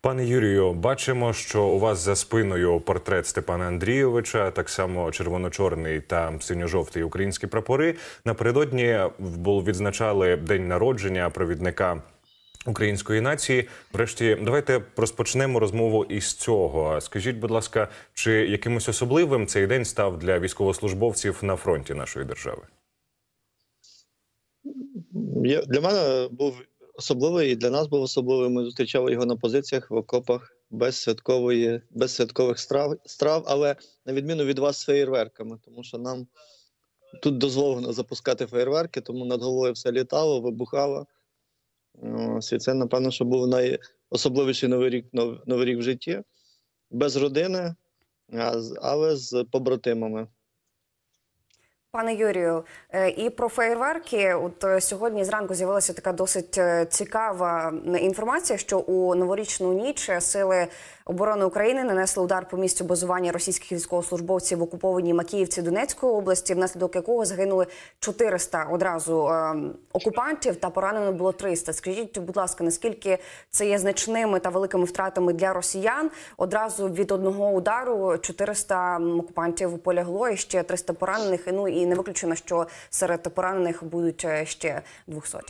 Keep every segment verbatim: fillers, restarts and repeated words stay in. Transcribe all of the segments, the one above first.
Пане Юрію, бачимо, що у вас за спиною портрет Степана Андрійовича, так само червоно-чорний та синьо-жовтий українські прапори. Напередодні відзначали день народження провідника української нації. Врешті, давайте розпочнемо розмову із цього. Скажіть, будь ласка, чи якимось особливим цей день став для військовослужбовців на фронті нашої держави? Для мене був особливий, і для нас був особливий. Ми зустрічали його на позиціях, в окопах, без святкової, без святкових страв, страв, але на відміну від вас з феєрверками, тому що нам тут дозволено запускати феєрверки, тому над головою все літало, вибухало. Ось, і це, напевно, що був найособливіший новий рік, новий рік в житті. Без родини, але з побратимами. Пане Юрію, і про феєрверки. От сьогодні зранку з'явилася така досить цікава інформація, що у новорічну ніч Сили оборони України нанесли удар по місцю базування російських військовослужбовців в окупованій Макіївці Донецької області, внаслідок якого загинули чотириста одразу е, окупантів та поранено було триста. Скажіть, будь ласка, наскільки це є значними та великими втратами для росіян? Одразу від одного удару чотириста окупантів полягло і ще триста поранених. Ну і не виключено, що серед поранених будуть ще двохсоті.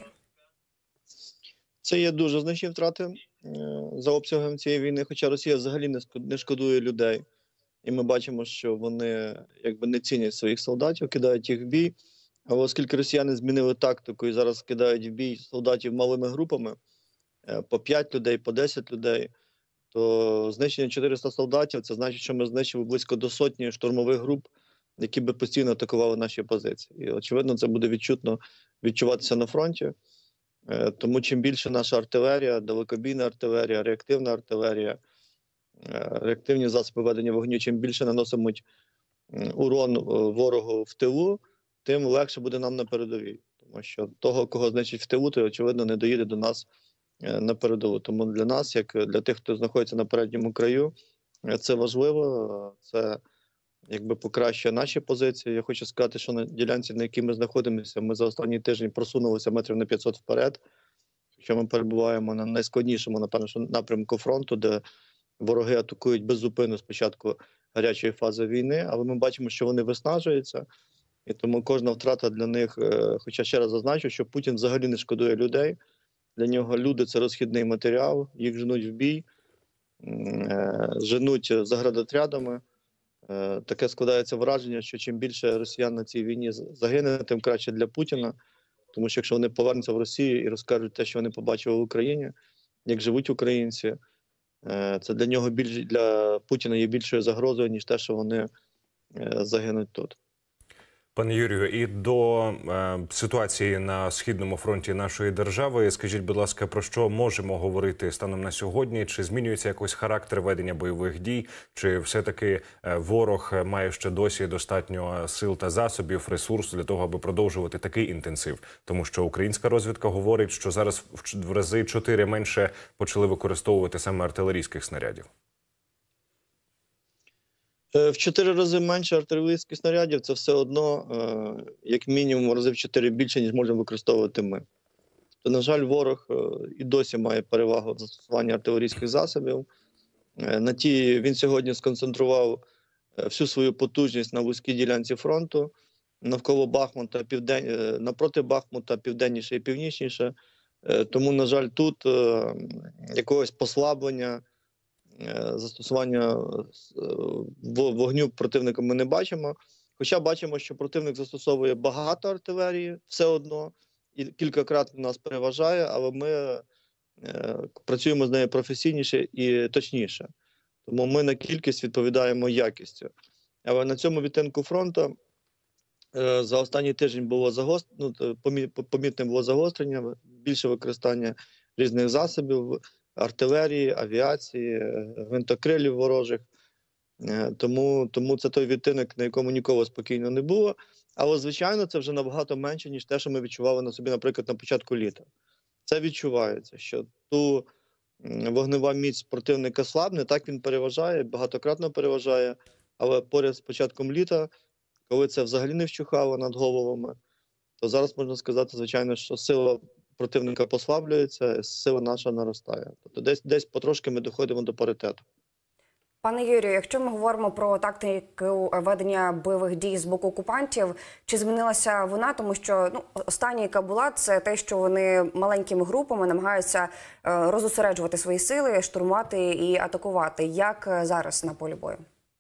Це є дуже значні втрати за обсягом цієї війни, хоча Росія взагалі не шкодує людей. І ми бачимо, що вони якби не цінять своїх солдатів, кидають їх в бій. Але оскільки росіяни змінили тактику і зараз кидають в бій солдатів малими групами, по п'ять людей, по десять людей, то знищення чотириста солдатів – це значить, що ми знищили близько до сотні штурмових груп, які би постійно атакували наші позиції. І, очевидно, це буде відчутно відчуватися на фронті. Тому чим більше наша артилерія, далекобійна артилерія, реактивна артилерія, реактивні засоби ведення вогню, чим більше наносимуть урон ворогу в тилу, тим легше буде нам на передовій. Тому що того, кого знищить в тилу, то, очевидно, не доїде до нас на передову. Тому для нас, як для тих, хто знаходиться на передньому краю, це важливо, це якби покращує наші позиції. Я хочу сказати, що на ділянці, на якій ми знаходимося, ми за останній тиждень просунулися метрів на п'ятсот вперед. Що ми перебуваємо на найскладнішому, напевно, що напрямку фронту, де вороги атакують беззупинно з початку гарячої фази війни, але ми бачимо, що вони виснажуються. І тому кожна втрата для них, хоча ще раз зазначу, що Путін взагалі не шкодує людей. Для нього люди – це розхідний матеріал, їх женуть в бій, женуть заградотрядами. Таке складається враження, що чим більше росіян на цій війні загине, тим краще для Путіна. Тому що якщо вони повернуться в Росію і розкажуть те, що вони побачили в Україні, як живуть українці, це для нього більш, для Путіна є більшою загрозою, ніж те, що вони загинуть тут. Пане Юрію, і до е, ситуації на Східному фронті нашої держави, скажіть, будь ласка, про що можемо говорити станом на сьогодні? Чи змінюється якось характер ведення бойових дій? Чи все-таки е, ворог має ще досі достатньо сил та засобів, ресурсу для того, аби продовжувати такий інтенсив? Тому що українська розвідка говорить, що зараз в рази чотири менше почали використовувати саме артилерійських снарядів. В чотири рази менше артилерійських снарядів – це все одно, як мінімум, рази в чотири більше, ніж можемо використовувати ми. То, на жаль, ворог і досі має перевагу в застосуванні артилерійських засобів. На ті, він сьогодні сконцентрував всю свою потужність на вузькій ділянці фронту, навколо Бахмута, південь... напроти Бахмута, південніше і північніше. Тому, на жаль, тут якогось послаблення, застосування вогню противника ми не бачимо. Хоча бачимо, що противник застосовує багато артилерії, все одно, і кількакратно нас переважає, але ми е, працюємо з нею професійніше і точніше. Тому ми на кількість відповідаємо якістю. Але на цьому відтинку фронту е, за останній тиждень було загост... ну, помітне було загострення, більше використання різних засобів, артилерії, авіації, гвинтокрилів ворожих. Тому, тому це той відтинок, на якому ніколи спокійно не було. Але, звичайно, це вже набагато менше, ніж те, що ми відчували на собі, наприклад, на початку літа. Це відчувається, що ту вогнева міць противника слабне, так він переважає, багатократно переважає. Але поряд з початком літа, коли це взагалі не вщухало над головами, то зараз можна сказати, звичайно, що сила противника послаблюється, сила наша наростає. Тобто десь, десь потрошки ми доходимо до паритету. Пане Юрію, якщо ми говоримо про тактику ведення бойових дій з боку окупантів, чи змінилася вона? Тому що ну, останнє, яка була, це те, що вони маленькими групами намагаються е, розосереджувати свої сили, штурмувати і атакувати. Як е, зараз на полі бою?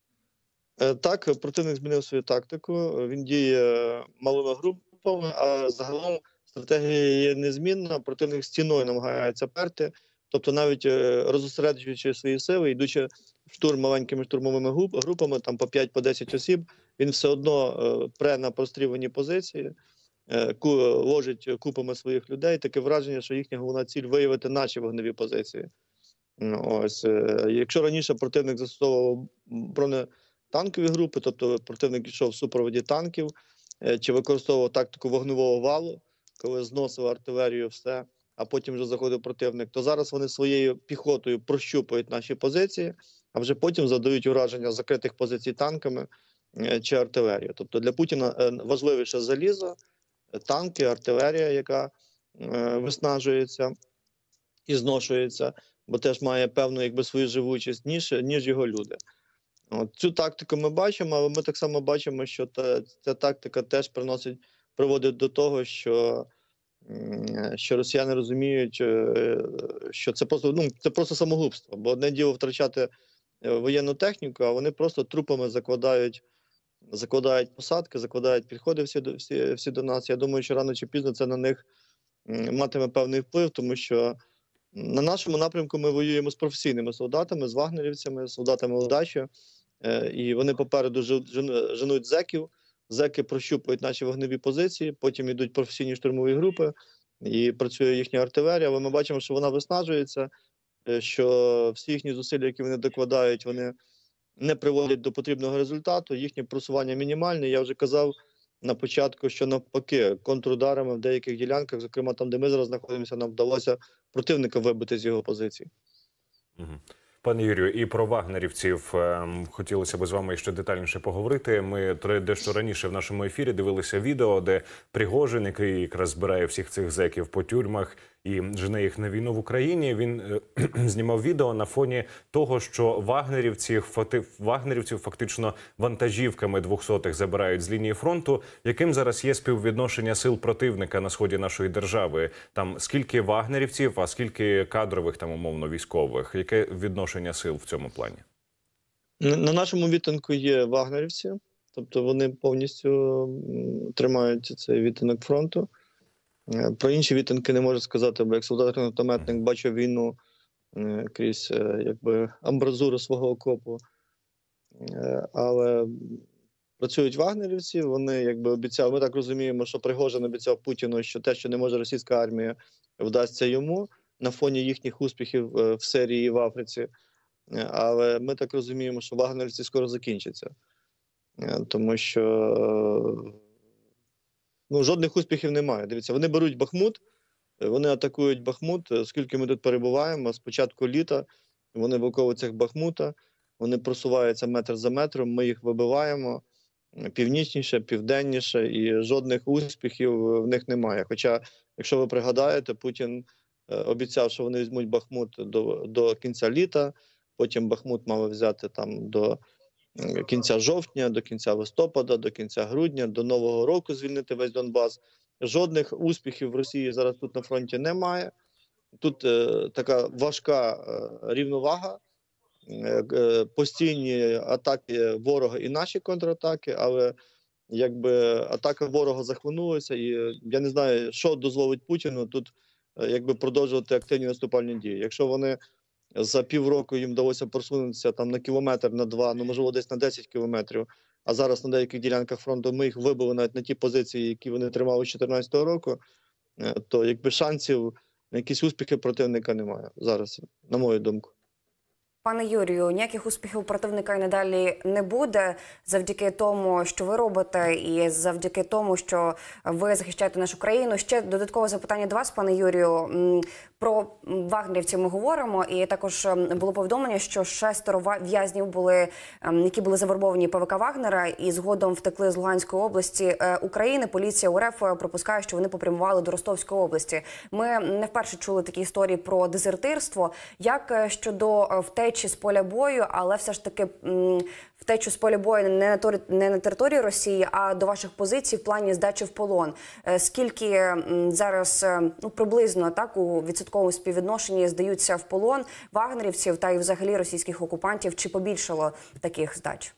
Е, Так, противник змінив свою тактику, він діє малими групами, а загалом стратегія є незмінна, противник стіною намагається перти, тобто навіть е, розосереджуючи свої сили, йдучи в штурм маленькими штурмовими груп- групами, там по п'ять, по десять осіб, він все одно е, пре на прострілені позиції, е, ку- ложить купами своїх людей. Таке враження, що їхня головна ціль – виявити наші вогневі позиції. Ну, Ось, е, якщо раніше противник застосовував бронетанкові групи, тобто противник йшов в супроводі танків, е, чи використовував тактику вогневого валу, коли зносив артилерію, все, а потім вже заходив противник, то зараз вони своєю піхотою прощупують наші позиції, а вже потім задають ураження закритих позицій танками е, чи артилерією. Тобто для Путіна е, важливіше залізо, е, танки, артилерія, яка е, виснажується і зношується, бо теж має певну якби свою живучість, ніж, ніж його люди. От, цю тактику ми бачимо, але ми так само бачимо, що та, ця тактика теж приносить, приводить до того, що, м, що росіяни розуміють, е, що це просто, ну, це просто самогубство. Бо одне діло втрачати е, воєнну техніку, а вони просто трупами закладають, закладають посадки, закладають підходи всі до, всі, всі до нас. Я думаю, що рано чи пізно це на них м, матиме певний вплив, тому що на нашому напрямку ми воюємо з професійними солдатами, з вагнерівцями, з солдатами удачі, е, і вони попереду жен- жен- женуть зеків, зеки прощупують наші вогневі позиції, потім йдуть професійні штурмові групи, і працює їхня артилерія, але ми бачимо, що вона виснажується, е, що всі їхні зусилля, які вони докладають, вони не приводять до потрібного результату, їхнє просування мінімальне. Я вже казав на початку, що навпаки, контрударами в деяких ділянках, зокрема там, де ми зараз знаходимося, нам вдалося противника вибити з його позицій. Мгм. Пане Юрію, і про вагнерівців ем, хотілося б з вами ще детальніше поговорити. Ми тре- дещо раніше в нашому ефірі дивилися відео, де Пригожин, який якраз збирає всіх цих зеків по тюрмах і жене їх на війну в Україні, він е, знімав відео на фоні того, що вагнерівці, фати, вагнерівців фактично вантажівками двохсотих забирають з лінії фронту. Яким зараз є співвідношення сил противника на сході нашої держави? Там скільки вагнерівців, а скільки кадрових, там умовно військових? Яке відношення сил в цьому плані? На на нашому відтинку є вагнерівці, тобто вони повністю м, тримають цей відтинок фронту. Е, Про інші відтинки не можу сказати, бо як солдат-гранатометник бачу війну е, крізь е, якби амбразуру свого окопу. Е, Але працюють вагнерівці, вони якби обіцяли, ми так розуміємо, що Пригожин обіцяв Путіну, що те, що не може російська армія, вдасться йому на фоні їхніх успіхів е, в Сирії і в Африці. Е, Але ми так розуміємо, що вагнерівці скоро закінчаться. Е, Тому що е, ну, жодних успіхів немає. Дивіться, вони беруть Бахмут, е, вони атакують Бахмут. Е, Скільки ми тут перебуваємо, з початку літа вони в околицях Бахмута, вони просуваються метр за метром, ми їх вибиваємо е, північніше, південніше, і жодних успіхів в них немає. Хоча, якщо ви пригадаєте, Путін е, обіцяв, що вони візьмуть Бахмут до, до кінця літа, потім Бахмут мали взяти там до е, кінця жовтня, до кінця листопада, до кінця грудня, до Нового року звільнити весь Донбас. Жодних успіхів в Росії зараз тут на фронті немає. Тут е, така важка е, рівновага, е, е, постійні атаки ворога і наші контратаки, але якби атака ворога захлинулася, і е, я не знаю, що дозволить Путіну тут е, якби продовжувати активні наступальні дії. Якщо вони за півроку їм вдалося просунутися там на кілометр, на два, ну можливо десь на десять кілометрів, а зараз на деяких ділянках фронту ми їх вибили навіть на ті позиції, які вони тримали з дві тисячі чотирнадцятого року, е, то якби шансів на якісь успіхи противника немає зараз, на мою думку. Пане Юрію, ніяких успіхів у противника і надалі не буде завдяки тому, що ви робите, і завдяки тому, що ви захищаєте нашу країну. Ще додаткове запитання до вас, пане Юрію. М, Про вагнерівців ми говоримо, і також ем, було повідомлення, що шестеро ва- в'язнів були, ем, які були завербовані ПВК Вагнера, і згодом втекли з Луганської області е, України. Поліція УРФ припускає, що вони попрямували до Ростовської області. Ми не вперше чули такі історії про дезертирство. Як е, щодо е, втечі з поля бою, але все ж таки м, втечу з поля бою не на, тори- не на території Росії, а до ваших позицій в плані здачі в полон. Е, Скільки м, зараз е, ну, приблизно так у відсотковому співвідношенні здаються в полон вагнерівців та й взагалі російських окупантів? Чи побільшало таких здач?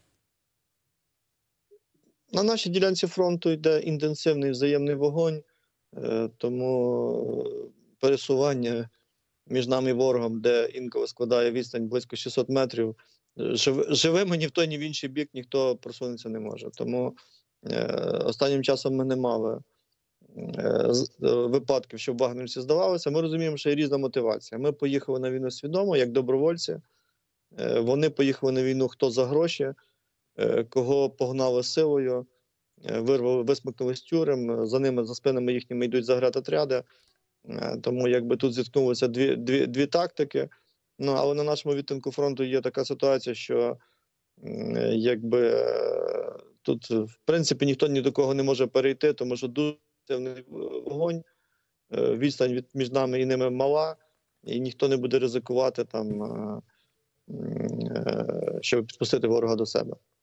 На нашій ділянці фронту йде інтенсивний взаємний вогонь, е, тому пересування між нами і ворогом, де інколи складає відстань близько шістсот метрів, жив, живими ні в той, ні в інший бік ніхто просунутися не може. Тому е, останнім часом ми не мали е, з- е, випадків, щоб вагнерівці здавалися. Ми розуміємо, що є різна мотивація. Ми поїхали на війну свідомо, як добровольці. Е, вони поїхали на війну хто за гроші, е, кого погнали силою, е, вирвали, висмикнули з тюрем, за ними, за спинами їхніми йдуть заградотряди. Е, Тому якби тут зіткнулися дві, дві, дві тактики. Ну, але на нашому відтинку фронту є така ситуація, що м, е, якби е, тут, в принципі, ніхто ні до кого не може перейти, тому що дуже сильний вогонь, е, відстань від, між нами і ними мала, і ніхто не буде ризикувати там, е, м, е, щоб підпустити ворога до себе.